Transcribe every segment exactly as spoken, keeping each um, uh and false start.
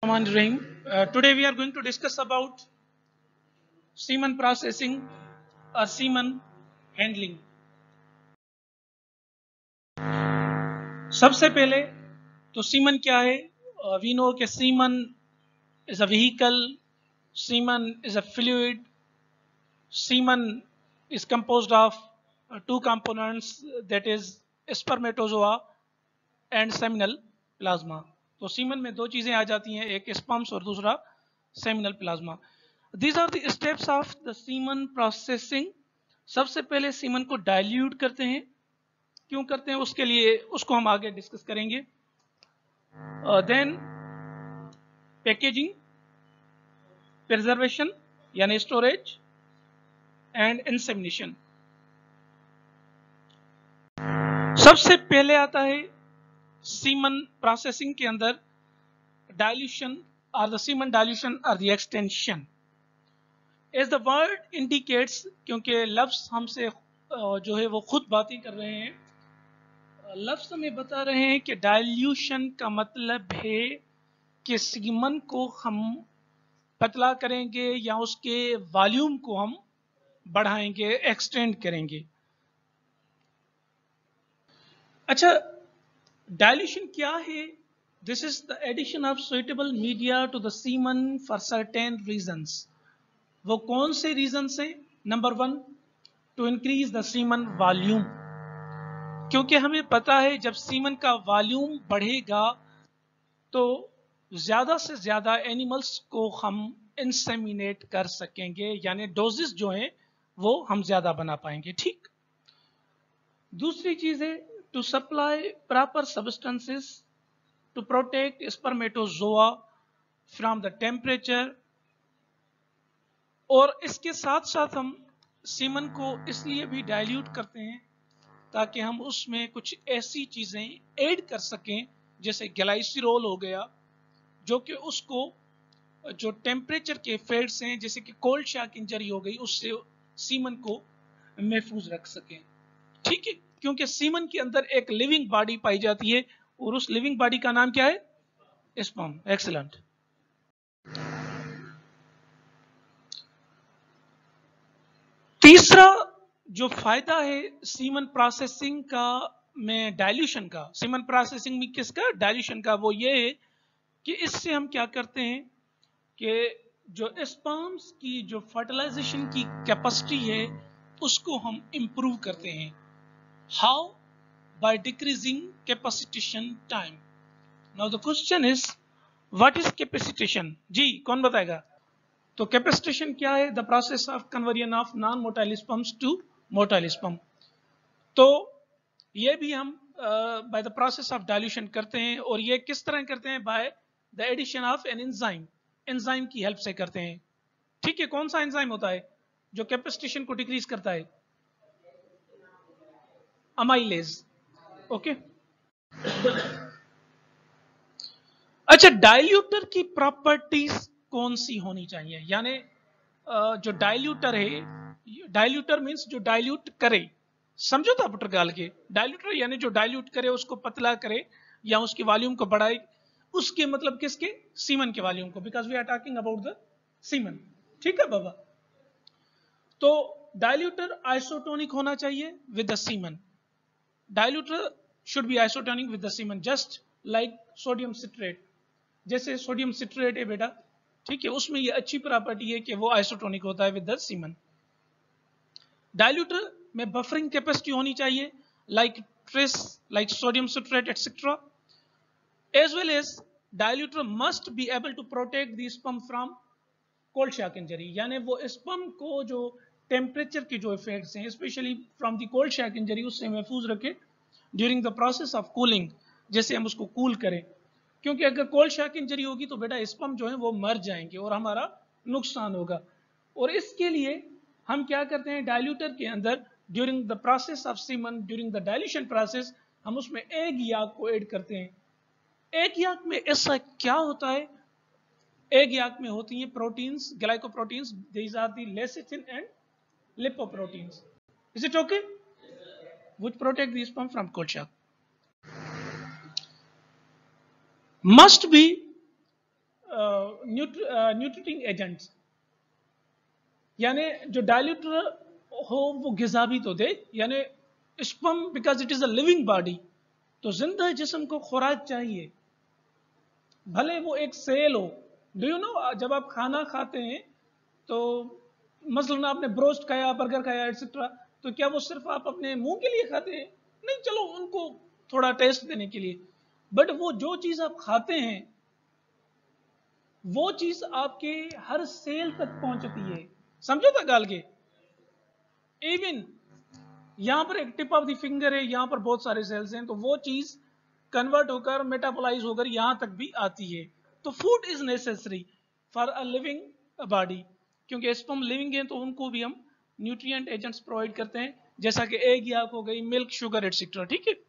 Rahim. Uh, today we are going to discuss about semen processing or semen handling. सबसे पहले तो semen क्या है? वी नो कि semen is a vehicle, semen is a fluid, semen is composed of uh, two components, that is spermatozoa and seminal plasma. तो semen में दो चीजें आ जाती हैं, एक स्पर्म्स और दूसरा seminal plasma. These are the steps of the semen processing. सबसे पहले सीमन को डाइल्यूट करते हैं. क्यों करते हैं उसके लिए उसको हम आगे डिस्कस करेंगे. देन पैकेजिंग, प्रिजर्वेशन यानी स्टोरेज एंड इंसेमिनेशन. सबसे पहले आता है सीमन प्रोसेसिंग के अंदर डाइल्यूशन और द सीमन डाइल्यूशन और the extension. As the word indicates, क्योंकि लफ्ज हमसे जो है वो खुद बातें कर रहे हैं, लफ्ज हमें बता रहे हैं कि डाइल्यूशन का मतलब है कि सीमन को हम पतला करेंगे या उसके वॉल्यूम को हम बढ़ाएंगे, एक्सटेंड करेंगे. अच्छा, डाइल्यूशन क्या है? This is the addition of suitable media to the semen for certain reasons. वो कौन से रीजंस हैं? Number one, to increase the semen volume. क्योंकि हमें पता है जब सीमन का वॉल्यूम बढ़ेगा तो ज्यादा से ज्यादा एनिमल्स को हम इंसेमिनेट कर सकेंगे, यानी डोजेस जो हैं वो हम ज्यादा बना पाएंगे. ठीक. दूसरी चीज है to supply proper substances to protect spermatozoa from the temperature. और इसके साथ साथ हम सीमन को इसलिए भी डाइल्यूट करते हैं ताकि हम उसमें कुछ ऐसी चीजें ऐड कर सकें जैसे ग्लाइसिरोल हो गया, जो कि उसको जो टेम्परेचर के इफेक्ट्स हैं जैसे कि कोल्ड शॉक इंजरी हो गई उससे सीमन को महफूज रख सकें. ठीक है, क्योंकि सीमन के अंदर एक लिविंग बॉडी पाई जाती है और उस लिविंग बॉडी का नाम क्या है? स्पर्म. एक्सीलेंट. तीसरा जो फायदा है सीमन प्रोसेसिंग का में डाइल्यूशन का, सीमन प्रोसेसिंग में किसका? डाइल्यूशन का. वो ये है कि इससे हम क्या करते हैं कि जो स्पर्म्स की जो फर्टिलाइजेशन की कैपेसिटी है उसको हम इंप्रूव करते हैं. How? By decreasing capacitation time. Now the question is what is capacitation? जी, कौन बताएगा? तो कैपेसिटेशन क्या है? The process of conversion of non motile sperms to motile sperm. तो ये भी हम by the process of dilution करते हैं. और ये किस तरह करते हैं? By the addition of an enzyme. Enzyme की हेल्प से करते हैं. ठीक है, कौन सा एंजाइम होता है जो कैपेसिटेशन को डिक्रीज करता है? अमाइलेज. ओके. अच्छा, डाइल्यूटर की प्रॉपर्टीज कौन सी होनी चाहिए? यानी जो डाइल्यूटर है, डाइल्यूटर मींस जो डाइल्यूट करे. समझो था पुटरगाल के डाइल्यूटर यानी जो डाइल्यूट करे, उसको पतला करे या उसकी वॉल्यूम को बढ़ाए. उसके मतलब किसके? सीमन के वॉल्यूम को, because we are talking about the semen. ठीक है बाबा. तो डाइल्यूटर आइसोटोनिक होना चाहिए with the semen. Diluter should be isotonic with the semen, just like sodium citrate. जैसे सोडियम सिट्रेट है बेटा, ठीक है, उसमें ये अच्छी प्रॉपर्टी है कि वो आइसोटोनिक होता है विद द सीमन. डाइल्यूटर में बफरिंग कैपेसिटी होनी चाहिए, like tris, like sodium citrate etcetera. As well as diluter must be able to protect the sperm from cold shock injury. यानी वो स्पर्म को जो टेम्परेचर के जो इफेक्ट्स हैं, specially from the cold shock injury, उससे महफूज रखे during the process of cooling. जैसे हम उसको कूल करें, क्योंकि अगर कोल्ड शॉक इंजरी होगी तो बेटा स्पर्म जो है वो मर जाएंगे और हमारा नुकसान होगा. और इसके लिए हम क्या करते हैं? डाइल्यूटर के अंदर during the process of semen, during the dilution process, हम उसमें एग याक को ऐड करते हैं. एग याक में ऐसा क्या होता है? एग याक में होती हैं proteins, glycoproteins. These are the lecithin and lipoproteins. Is it okay? Which protect the sperm from cold shock. must be nutritive agents, यानी जो डायल्यूटर हो वो गिजा भी तो दे, यानी sperm because it is a living body, तो जिंदा जिस्म को खुराक चाहिए, भले वो एक सेल हो। डू यू नो, जब आप खाना खाते हैं तो मसलन आपने ब्रोस्ट खाया, बर्गर खाया एटसेट्रा, तो क्या वो सिर्फ आप अपने मुंह के लिए खाते हैं? नहीं, चलो उनको थोड़ा टेस्ट देने के लिए, बट वो जो चीज आप खाते हैं वो चीज आपके हर सेल तक पहुंचती है, समझो था गाल के। इवन यहां पर एक टिप ऑफ द फिंगर है, यहां पर बहुत सारे सेल्स हैं, तो वो चीज कन्वर्ट होकर मेटाबोलाइज होकर यहां तक भी आती है। तो food is necessary for a living body, क्योंकि स्पर्म लिविंग है तो उनको भी हम न्यूट्रिएंट एजेंट्स प्रोवाइड करते हैं, जैसा कि एग याक हो गई, मिल्क, शुगर एटसेट्रा, ठीक है।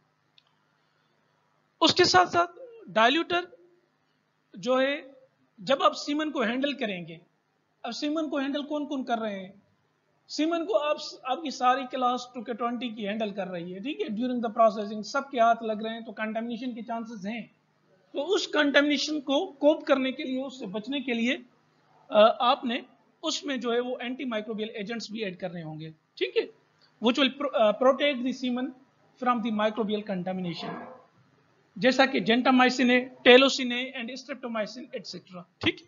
उसके साथ साथ डायल्यूटर जो है, जब आप सीमन को हैंडल करेंगे, अब सीमन को हैंडल कौन कौन कर रहे हैं? सीमन को आप आपकी सारी क्लास टू के ट्वेंटी की हैंडल कर रही है, ठीक है। ड्यूरिंग द प्रोसेसिंग सबके हाथ लग रहे हैं, तो कंटेमिनेशन के चांसेस हैं। तो उस कंटेमिनेशन को कोप करने के लिए, उससे बचने के लिए आपने उसमें जो है वो एंटी माइक्रोबियल एजेंट्स भी ऐड करने होंगे, ठीक है, which will protect the semen from the microbial contamination, जैसा कि जेंटामाइसिन है, टेलोसिन है एंड स्ट्रेप्टोमाइसिन एटसेट्रा, ठीक।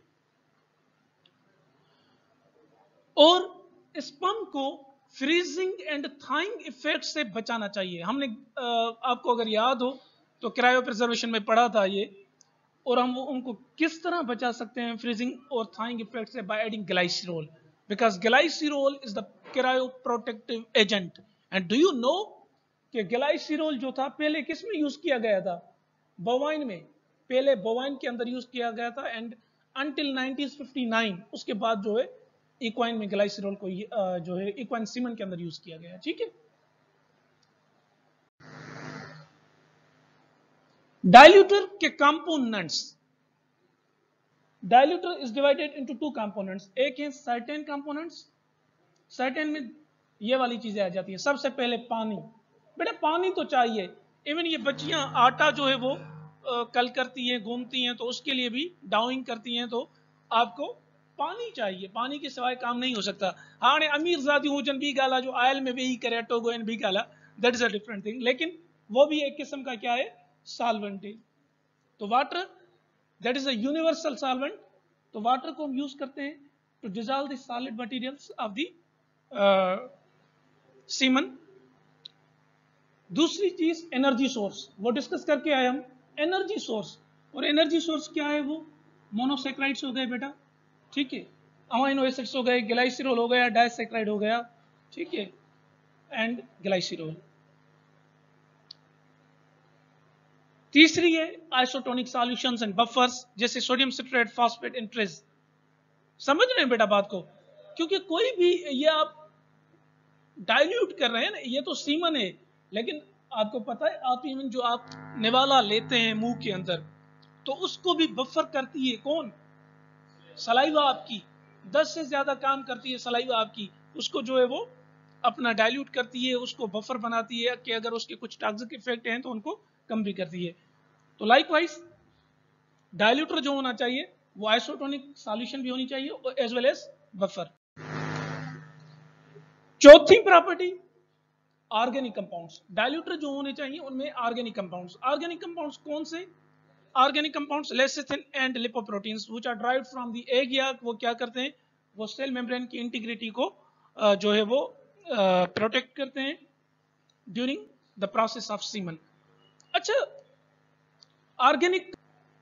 और स्पर्म को फ्रीजिंग एंड थाइंग इफेक्ट से बचाना चाहिए। हमने आपको अगर याद हो तो क्रायो प्रिजर्वेशन में पढ़ा था ये, और हम वो उनको किस तरह बचा सकते हैं फ्रीजिंग और थाइंग इफेक्ट से, by adding glycerol, because glycerol is the cryo protective agent. And do you know कि ग्लाइसिरोल जो था पहले किस में यूज किया गया था? बोवाइन में, पहले बोवाइन के अंदर यूज किया गया था, and until nineteen fifty nine उसके बाद जो है इक्वाइन में ग्लाइसिरोल को जो है इक्वाइन सीमन के अंदर यूज किया गया, ठीक है। डायल्यूटर के components, diluter is divided into two components, एक है सर्टेन कंपोनेंट्स, सर्टेन में ये वाली चीजें आ जाती है। सबसे पहले पानी, बेटा पानी तो चाहिए, इवन ये बच्चियां आटा जो है वो आ, कल करती हैं, घूमती हैं, तो उसके लिए भी डाउइंग करती हैं, तो आपको पानी चाहिए, पानी के सिवाय काम नहीं हो सकता। हाँ ने अमीर जाति हुजन भी गाला जो आयल में भी करे टोगोइन भी गाला, that is a different thing, लेकिन वो भी एक किस्म का क्या है, सॉल्वेंट है। तो water that is a universal solvent, तो वाटर को हम यूज करते हैं to dissolve the solid materials of the semen. दूसरी चीज एनर्जी सोर्स, वो डिस्कस करके आए हम, एनर्जी सोर्स, और एनर्जी सोर्स क्या है? वो मोनोसेक्राइड्स हो गए बेटा, ठीक है, अमाइनो एसिड्स हो गए, ग्लाइसिरोल हो गया, डाइसेक्राइड हो गया, ठीक है, एंड ग्लाइसिरोल। तीसरी है आइसोटोनिक सॉल्यूशंस एंड बफर्स, जैसे sodium citrate, phosphate and tris. समझ रहे हैं बेटा बात को? क्योंकि कोई भी ये आप डाइल्यूट कर रहे हैं ना, ये तो सीमन है, लेकिन आपको पता है आप इवन जो आप निवाला लेते हैं मुंह के अंदर, तो उसको भी बफर करती है कौन? सलाइवा आपकी दस से ज्यादा काम करती है, सलाइवा आपकी उसको जो है वो अपना डाइल्यूट करती है, उसको बफर बनाती है कि अगर उसके कुछ टॉक्सिक इफेक्ट हैं तो उनको कम भी करती है। तो लाइकवाइज डाइल्यूटर जो होना चाहिए वो आइसोटोनिक सॉल्यूशन भी होनी चाहिए एज वेल एज बफर। चौथी प्रॉपर्टी ऑर्गेनिक कंपाउंड्स, डाइल्यूटर जो होने चाहिए उनमें ऑर्गेनिक कंपाउंड्स। ऑर्गेनिक कंपाउंड्स कौन से? Organic compounds lecithin and lipoproteins which are derived from the egg yolk, वो क्या करते हैं? वो सेल मेम्ब्रेन की इंटीग्रिटी को जो है वो प्रोटेक्ट करते हैं during the process of semen. अच्छा, ऑर्गेनिक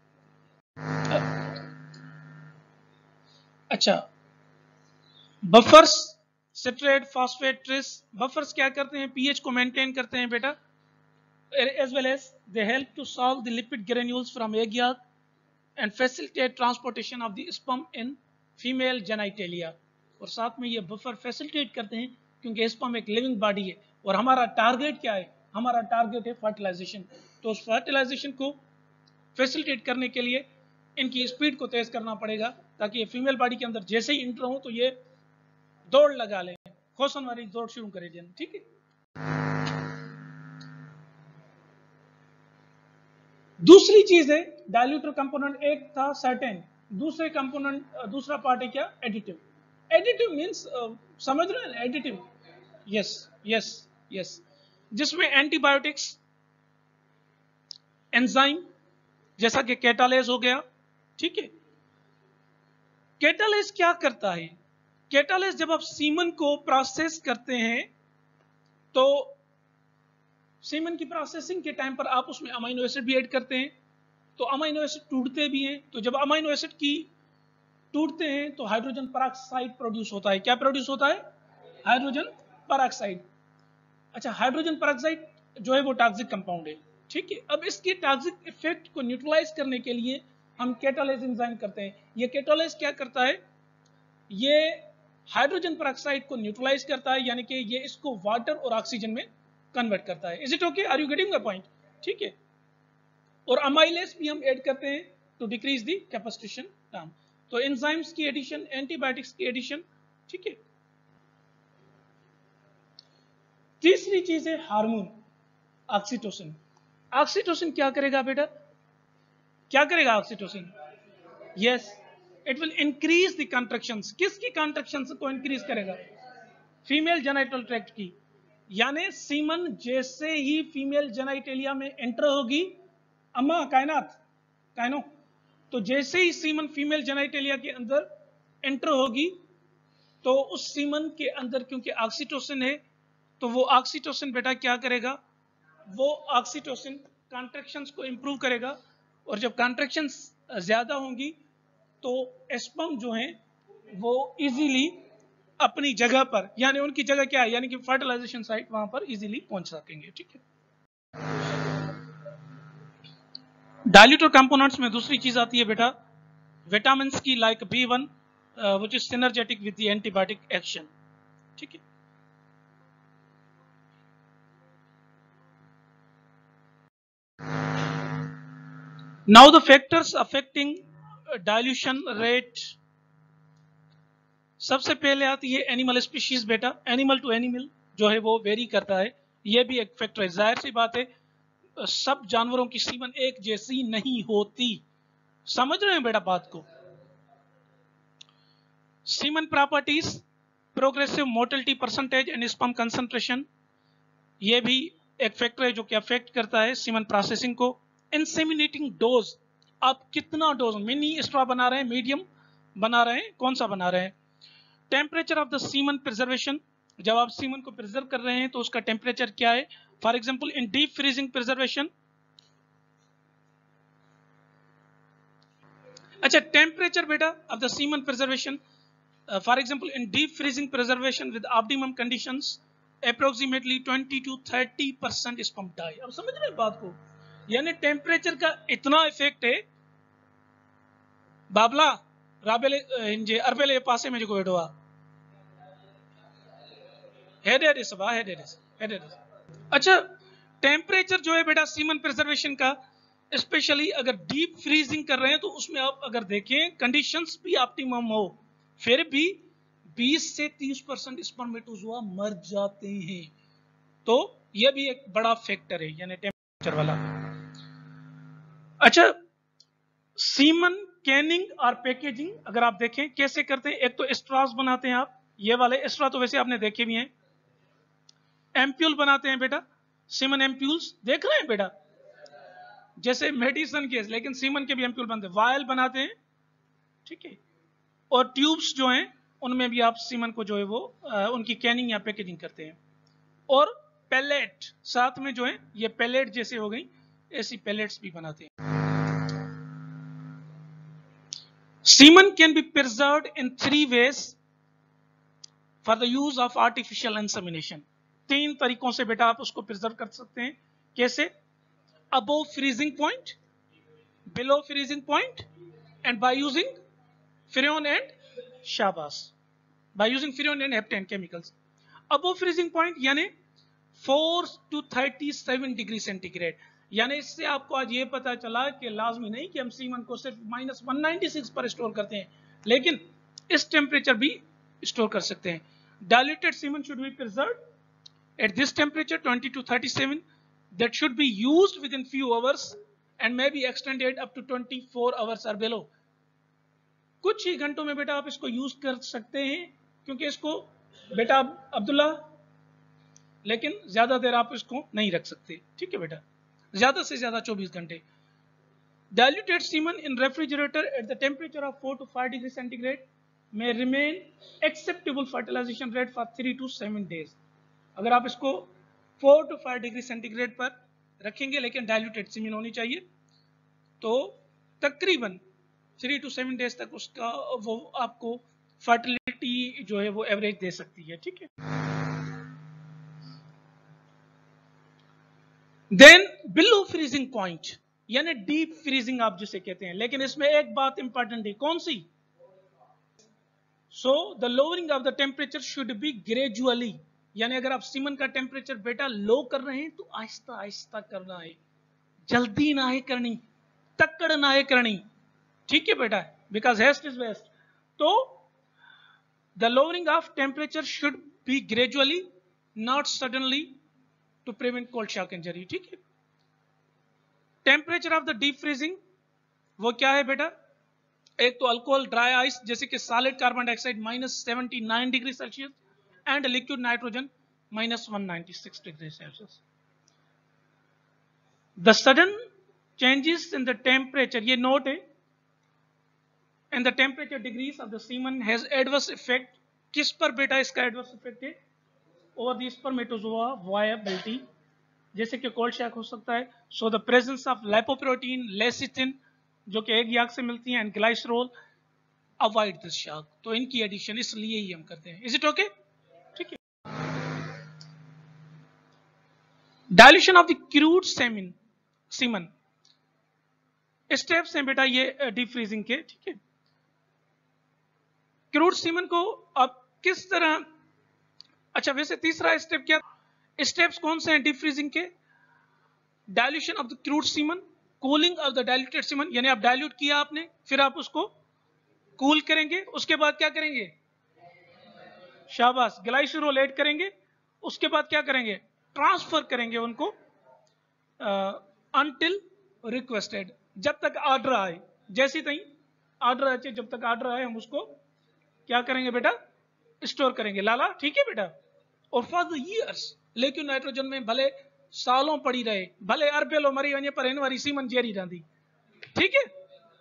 अच्छा buffers, citrate, phosphate, tris, buffers क्या करते हैं? पीएच को मेंटेन करते हैं बेटा, as well as they help to solve the lipid granules from egg yolk and facilitate transportation of the sperm in female genitalia। और साथ में ये बफर फैसिलिटेट करते हैं क्योंकि स्पर्म एक लिविंग बॉडी है, और हमारा टारगेट क्या है? हमारा टारगेट है फर्टिलाइजेशन। तो उस फर्टिलाइजेशन को फैसिलिटेट करने के लिए इनकी स्पीड को तेज करना पड़ेगा, ताकि ये फीमेल बॉडी के अंदर जैसे ही इंटर हो तो ये दौड़ लगा लें, खोसन वाली दौड़ शुरू करें जन, ठीक है। दूसरी चीज है डाइल्यूटर कंपोनेंट, एक था सर्टेन, दूसरे कंपोनेंट दूसरा पार्ट है क्या, एडिटिव। एडिटिव मींस समझ रहे हैं एडिटिव, यस यस यस, जिसमें एंटीबायोटिक्स, एंजाइम जैसा कि कैटालेज हो गया, ठीक है। कैटालेज क्या करता है, कैटालेज जब आप सीमन को प्रोसेस करते हैं तो सीमन की प्रोसेसिंग के टाइम पर आप उसमें अमीनो एसिड भी ऐड करते हैं, तो अमीनो एसिड टूटते भी हैं, तो जब अमीनो एसिड की टूटते हैं तो हाइड्रोजन पेरोक्साइड प्रोड्यूस होता है। क्या प्रोड्यूस होता है, हाइड्रोजन पेरोक्साइड। अच्छा, हाइड्रोजन पेरोक्साइड जो है वो टॉक्सिक कंपाउंड है, ठीक है। अब इसके टॉक्सिक इफेक्ट को न्यूट्रलाइज करने के लिए हम कैटालेज एंजाइम करते हैं। ये कैटालेज क्या करता है, ये हाइड्रोजन पेरोक्साइड को न्यूट्रलाइज करता है, यानी कि ये इसको वाटर और ऑक्सीजन में कन्वर्ट करता है। Is it okay, are you getting the point, ठीक है। और अमाइलेज भी हम ऐड करते हैं to decrease the capacitation time. तो एंजाइम्स की एडिशन, एंटीबायोटिक्स की एडिशन, ठीक है। तीसरी चीज है हार्मोन, ऑक्सीटोसिन। ऑक्सीटोसिन क्या करेगा बेटा, क्या करेगा oxytocin, yes, it will increase the contractions. किसकी कॉन्ट्रैक्शंस को इंक्रीज करेगा, फीमेल जेनिटल ट्रैक्ट की। यानी सीमन जैसे ही फीमेल जेनिटेलिया में एंटर होगी, अम्मा कायनात कायनो, तो जैसे ही सीमन फीमेल जेनिटेलिया के अंदर एंटर होगी तो उस सीमन के अंदर क्योंकि ऑक्सीटोसिन है, तो वो ऑक्सीटोसिन बेटा क्या करेगा, वो ऑक्सीटोसिन कॉन्ट्रैक्शंस को इंप्रूव करेगा, और जब कॉन्ट्रैक्शंस ज्यादा होंगी तो स्पर्म जो है वो इजीली अपनी जगह पर, यानी उनकी जगह क्या है, यानी कि फर्टिलाइजेशन साइट, वहां पर इजीली पहुंच सकेंगे, ठीक है। डाइल्यूटर कंपोनेंट्स में दूसरी चीज आती है बेटा विटामिन की, like B one which is synergetic with the antibiotic action, ठीक है। Now the factors affecting dilution rate. सबसे पहले आती है एनिमल स्पीशीज बेटा, एनिमल टू एनिमल जो है वो वेरी करता है, ये भी एक फैक्टर है। जाहिर सी बात है सब जानवरों की सीमन एक जैसी नहीं होती, समझ रहे हैं बेटा बात को। Semen properties, progressive motility percentage and sperm concentration, ये भी एक फैक्टर है जो कि अफेक्ट करता है सीमन प्रोसेसिंग को। इंसेमिनेटिंग डोज, आप कितना डोज, मिनी स्ट्रॉ बना रहे हैं, मीडियम बना रहे हैं, कौन सा बना रहे हैं। Temperature of the semen preservation, जब आप सीमन को प्रिजर्व कर रहे हैं तो उसका टेम्परेचर क्या है। For example in deep freezing preservation, अच्छा टेम्परेचर बेटा of the semen preservation, for example in deep freezing preservation with optimum conditions approximately twenty to thirty percent sperm die. अब समझ रहे हैं बात को, यानी टेम्परेचर का इतना इफेक्ट है। बाबला राबेले इंजे अरबेले पासे में जो बेटवा हेडेड इस बा हेडेड इस हेडेड। अच्छा, टेम्परेचर जो है बेटा सीमन प्रिजर्वेशन का, स्पेशली अगर डीप फ्रीजिंग कर रहे हैं तो उसमें आप अगर देखें कंडीशंस भी ऑप्टिमम हो, फिर भी बीस से तीस परसेंट स्पर्मेटोजोआ मर जाते हैं, तो यह भी एक बड़ा फैक्टर है, यानी टेम्परेचर वाला। अच्छा, सीमन कैनिंग और पैकेजिंग अगर आप देखें कैसे करते हैं, एक तो स्ट्रॉस बनाते हैं आप, ये वाले स्ट्रॉ तो वैसे आपने देखे भी हैं। एम्प्यूल बनाते हैं बेटा, सीमन एम्प्यूल्स देख रहे हैं बेटा, जैसे मेडिसिन के, लेकिन सीमन के भी एम्प्यूल बनते हैं। वायल बनाते हैं, ठीक है। और ट्यूब्स जो हैं उनमें भी आप सीमन को जो है वो आ, उनकी कैनिंग या पैकेजिंग करते हैं। और पैलेट साथ में जो है ये पैलेट जैसे हो गई, ऐसी पैलेट्स भी बनाते हैं। Semen can be preserved in three ways for the use of artificial insemination. तीन तरीकों से बेटा आप उसको प्रिजर्व कर सकते हैं। कैसे, above freezing point, below freezing point, and by using freon and Shabas, by using freon and heptane chemicals. Above freezing point यानी four to thirty seven degree centigrade, यानी इससे आपको आज ये पता चला कि लाजमी नहीं कि हम सीमन को सिर्फ माइनस वन नाइनटी सिक्स पर स्टोर करते हैं, लेकिन इस टेम्परेचर भी स्टोर कर सकते हैं। Diluted semen should be preserved at this temperature twenty to thirty seven, that should be used within few hours and may be extended up to twenty-four hours or below. कुछ ही घंटों में बेटा आप इसको यूज कर सकते हैं, क्योंकि इसको बेटा अब्दुल्ला, लेकिन ज्यादा देर आप इसको नहीं रख सकते, ठीक है बेटा, ज्यादा से ज्यादा चौबीस घंटे. Diluted semen in refrigerator at the temperature of four to five degrees centigrade may remain acceptable fertilization rate for three to seven days. अगर आप इसको four to five degree centigrade पर रखेंगे, लेकिन डाइल्यूटेड सीमेन होनी चाहिए, तो तकरीबन थ्री टू सेवन डेज तक उसका वो आपको फर्टिलिटी जो है वो एवरेज दे सकती है, ठीक है. देन बिलो फ्रीजिंग पॉइंट, यानी डीप फ्रीजिंग आप जिसे कहते हैं, लेकिन इसमें एक बात इंपॉर्टेंट है, कौन सी? So the lowering of the temperature should be gradually, यानी अगर आप सीमन का टेम्परेचर बेटा लो कर रहे हैं तो आहिस्ता आहिस्ता करना है, जल्दी ना है करनी, तक्कड़ ना है करनी, ठीक है बेटा, बिकॉज हेस्ट इज वेस्ट. तो the lowering of temperature should be gradually, not suddenly, to prevent cold shock injury, ठीक है. Temperature of the deep freezing वो क्या है बेटा? एक तो अल्कोहल ड्राई आइस जैसे कि solid carbon dioxide minus seventy nine degree Celsius and liquid nitrogen minus one ninety six degree Celsius. The sudden changes in the temperature, ये note है, and the temperature degrees of the semen has adverse effect. किस पर बेटा इसका adverse effect है? over the spermatozoa viability, जैसे कि cold shock हो सकता है. so the presence of lipoprotein, lecithin जो कि एग याक से मिलती हैं, and glycerol avoid this shock. तो इनकी एडिशन इसलिए ही हम करते हैं. is it okay? ठीक है. dilution of the crude semen, semen steps हैं बेटा ये डीप फ्रीजिंग के, ठीक है. क्रूड सीमन को अब किस तरह, अच्छा वैसे तीसरा स्टेप क्या, स्टेप्स कौन से हैं डीप फ्रीजिंग के? Dilution of the crude semen, cooling of the diluted semen, यानी आप डाइल्यूट किया आपने, फिर आप उसको कूल करेंगे, उसके बाद क्या करेंगे? शाबाश, ग्लाइसरोल ऐड करेंगे, उसके बाद क्या करेंगे? ट्रांसफर करेंगे उनको अनटिल रिक्वेस्टेड, जब तक ऑर्डर आए. जैसे ही ऑर्डर आए, जब तक ऑर्डर आए हम उसको क्या करेंगे बेटा? स्टोर करेंगे लाला, ठीक है बेटा. और फॉर द ईयर्स, लेकिन नाइट्रोजन में भले सालों पड़ी रहे, भले अरबेलो मरी वने पर इन वारी सीमन जेरी रहंदी, ठीक है.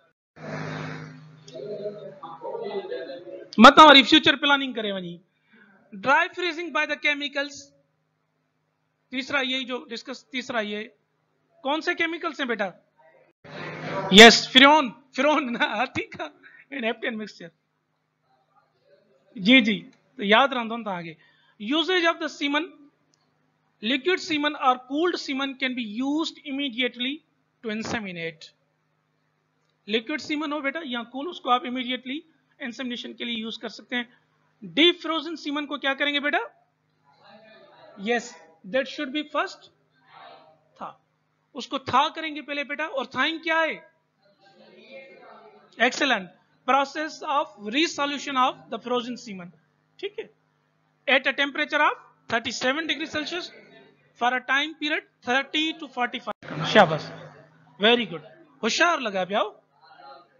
मत वारी फ्यूचर प्लानिंग करे वनी. Dry freezing by the chemicals, तीसरा यही जो डिस्कस, तीसरा ये कौन से केमिकल्स हैं बेटा? यस, फ्रियोन, फ्रियोन ना, ठीक है, इन हेप्टेन मिक्सचर, जी जी, तो याद रहा था आगे. Usage of the semen, liquid semen और cooled semen can be used immediately to inseminate. Liquid semen हो बेटा या कूल, उसको आप इमीडिएटली इंसेमिनेशन के लिए यूज कर सकते हैं. डीप फ्रोजन सीमन को क्या करेंगे बेटा? Yes, that should be first था, उसको था करेंगे पहले बेटा. और थाइंग क्या है? Excellent, process of resolution of the frozen semen, ठीक है, at a temperature of thirty-seven degrees Celsius for a time period thirty to forty-five. शाबाश, वेरी गुड, होशियार लगा प्याओ.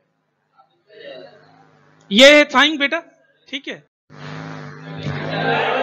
ये है थाइंग बेटा, ठीक है.